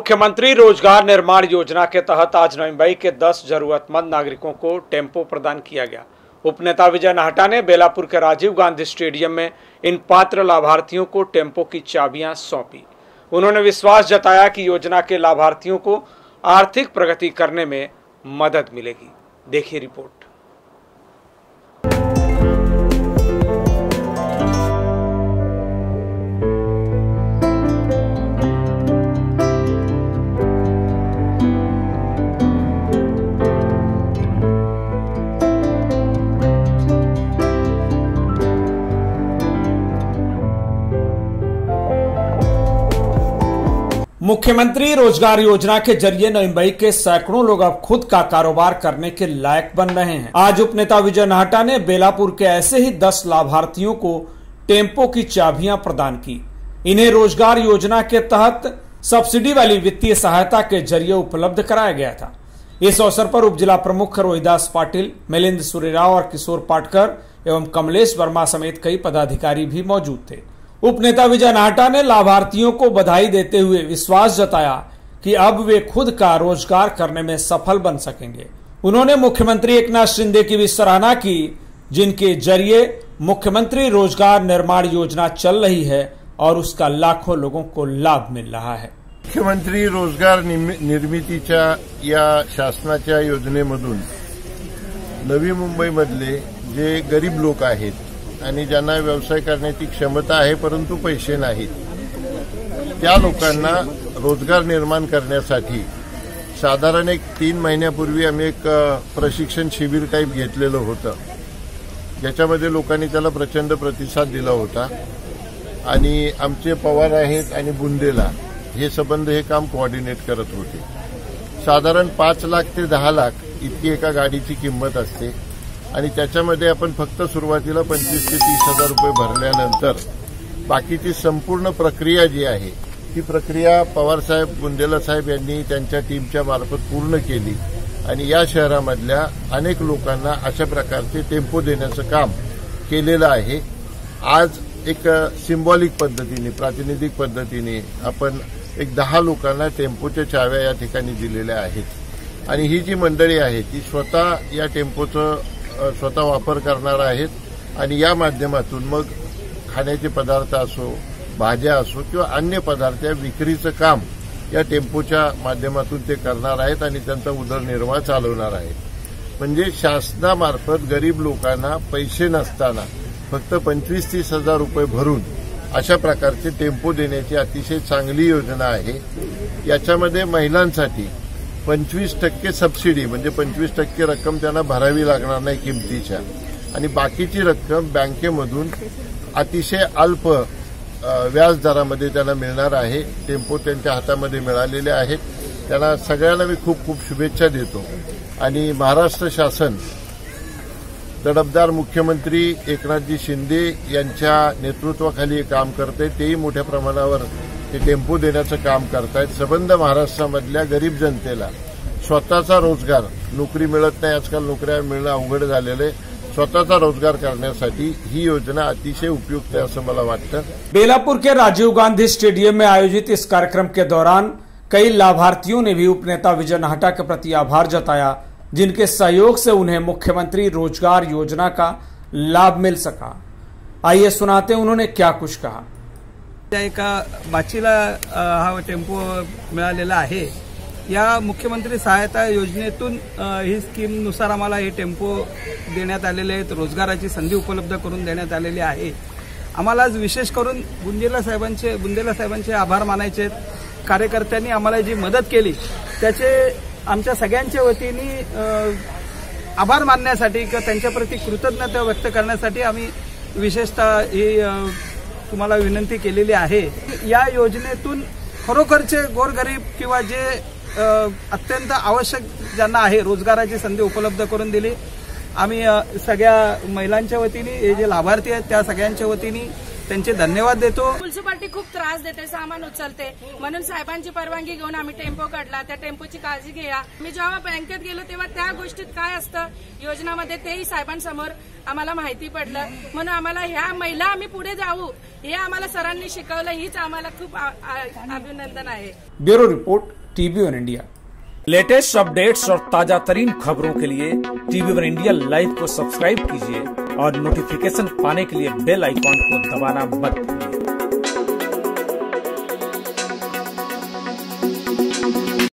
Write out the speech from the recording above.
मुख्यमंत्री रोजगार निर्माण योजना के तहत आज नवी मुंबई के 10 जरूरतमंद नागरिकों को टेम्पो प्रदान किया गया। उपनेता विजय नाहटा ने बेलापुर के राजीव गांधी स्टेडियम में इन पात्र लाभार्थियों को टेम्पो की चाबियां सौंपी। उन्होंने विश्वास जताया कि योजना के लाभार्थियों को आर्थिक प्रगति करने में मदद मिलेगी। देखिए रिपोर्ट। मुख्यमंत्री रोजगार योजना के जरिए नवी मुंबई के सैकड़ों लोग अब खुद का कारोबार करने के लायक बन रहे हैं। आज उपनेता विजय नाहटा ने बेलापुर के ऐसे ही 10 लाभार्थियों को टेम्पो की चाबियां प्रदान की। इन्हें रोजगार योजना के तहत सब्सिडी वाली वित्तीय सहायता के जरिए उपलब्ध कराया गया था। इस अवसर पर उपजिला प्रमुख रोहिदास पाटिल, मिलिंद सूर्यराव और किशोर पाटकर एवं कमलेश वर्मा समेत कई पदाधिकारी भी मौजूद थे। उपनेता विजय नाहटा ने लाभार्थियों को बधाई देते हुए विश्वास जताया कि अब वे खुद का रोजगार करने में सफल बन सकेंगे। उन्होंने मुख्यमंत्री एकनाथ शिंदे की भी सराहना की, जिनके जरिए मुख्यमंत्री रोजगार निर्माण योजना चल रही है और उसका लाखों लोगों को लाभ मिल रहा है। मुख्यमंत्री रोजगार निर्मितीच्या या शासनाच्या योजनेमधून नवी मुंबईमधले जे गरीब लोक आहेत आणि ज्यांना व्यवसाय करण्याची क्षमता आहे परंतु पैसे नाहीत, त्या लोकांना रोजगार निर्माण करण्यासाठी साधारण 3 महिन्यापूर्वी आम्ही एक प्रशिक्षण शिबिर टाईप घेतलेलं होतं, ज्याच्यामध्ये लोकांनी त्याला प्रचंड प्रतिसाद दिला होता आणि आमचे पवार आहेत आणि बुंदेला हे संबंध हे काम कोऑर्डिनेट करत होते। साधारण 5 लाख ते 10 लाख इतकी एका गाडीची किंमत असते आणि त्याच्यामध्ये आपण फक्त सुरुवातीला 25 ते 30 हजार रुपये भरल्यानंतर बाकीची संपूर्ण प्रक्रिया जी आहे ती प्रक्रिया पवार साहेब, बुंदेला साहेब यांनी त्यांच्या टीमच्या मार्फत पूर्ण केली आणि या शहरामधल्या अनेक लोकांना अशा प्रकारचे टेम्पो देण्याचं काम केलेलं आहे। आज एक सिंबॉलिक पद्धतीने, प्रातिनिधिक पद्धतीने आपण एक 10 लोकांना टेम्पोच्या चाव्या या ठिकाणी दिलेल्या आहेत आणि ही जी मंडळी आहे ती स्वतः या टेम्पोचं स्वतः वापर करणार आहेत आणि या माध्यमातून मग खाण्याचे पदार्थ असो, भाज्या असो किंवा अन्य पदार्थ या विक्रीचं काम या टेम्पोच्या माध्यमातून ते करणार आहेत आणि त्यांचा उदरनिर्वाह चालवणार आहेत। म्हणजे शासनामार्फत गरीब लोकांना पैसे नसताना फक्त 25-30 हजार रुपये भरून अशा प्रकारचे टेम्पो देण्याची अतिशय चांगली योजना आहे। याच्यामध्ये महिलांसाठी 25% सबसिडी म्हणजे 25% रक्कम त्यांना भरावी लागणार नाही किमतीच्या आणि बाकीची रक्कम बँकेमधून अतिशय अल्प व्याज दरामध्ये त्यांना मिळणार आहे। टेम्पो त्यांच्या हातामध्ये मिळालेले आहेत। त्यांना सगळ्यांना मी खूप खूप शुभेच्छा देतो आणि महाराष्ट्र शासन तडफदार मुख्यमंत्री एकनाथजी शिंदे यांच्या नेतृत्वाखाली काम करते, तेही मोठ्या प्रमाणावर ते टेम्पो देण्याचं काम करतायत। संबंध महाराष्ट्रामधल्या गरीब जनतेला स्वतःचा रोजगार, नोकरी मिळत नाही, आजकाल नोकऱ्या मिळणं अवघड झालेलं आहे, स्वतःचा रोजगार करण्यासाठी ही योजना अतिशय उपयुक्त है असं मला वाटतं। बेलापुर के राजीव गांधी स्टेडियम में आयोजित इस कार्यक्रम के दौरान कई लाभार्थियों ने भी उपनेता विजय नाहटा के प्रति आभार जताया, जिनके सहयोग से उन्हें मुख्यमंत्री रोजगार योजना का लाभ मिल सका। आइए सुनाते उन्होंने क्या कुछ कहा। एका बाचीला हा टेम्पो मिळालेला आहे। या मुख्यमंत्री सहायता योजनेतून ही स्कीमनुसार आम्हाला हे टेम्पो देण्यात आलेले आहेत, रोजगाराची संधी उपलब्ध करून देण्यात आलेली आहे। आम्हाला आज विशेष करून बुंदेला साहेबांचे आभार मानायचे आहेत। कार्यकर्त्यांनी आम्हाला जी मदत केली त्याचे आमच्या सगळ्यांच्या वतीने आभार मानण्यासाठी किंवा त्यांच्याप्रती कृतज्ञता व्यक्त करण्यासाठी आम्ही विशेषतः ही तुम्हाला विनंती केलेली आहे। या योजनेतून खरोखरचे गोरगरीब किंवा जे अत्यंत आवश्यक ज्यांना आहे रोजगाराची संधी उपलब्ध करून दिली। आम्ही सगळ्या महिलांच्या वतीने, हे जे लाभार्थी आहेत त्या सगळ्यांच्या वतीने त्यांचे धन्यवाद देतो. म्युन्सिपाल्टी खूप त्रास देते, सामान उचलते, म्हणून साहेबांची परवानगी घेऊन आम्ही टेम्पो काढला. त्या टेम्पोची काळजी घ्या. मी जेव्हा बँकेत गेलो तेव्हा त्या गोष्टीत काय असतं योजनामध्ये तेही साहेबांसमोर आम्हाला माहिती पडलं. म्हणून आम्हाला ह्या महिला आम्ही पुढे जाऊ हे आम्हाला सरांनी शिकवलं. हीच आम्हाला खूप अभिनंदन आहे. Bureau report, TV one India. Latest updates और ताजा तरीन खबरों के लिए टीवी वन इंडिया लाइव को सब्सक्राइब कीजिए और नोटिफिकेशन पाने के लिए बेल आइकॉन को दबाना मत भूलिए.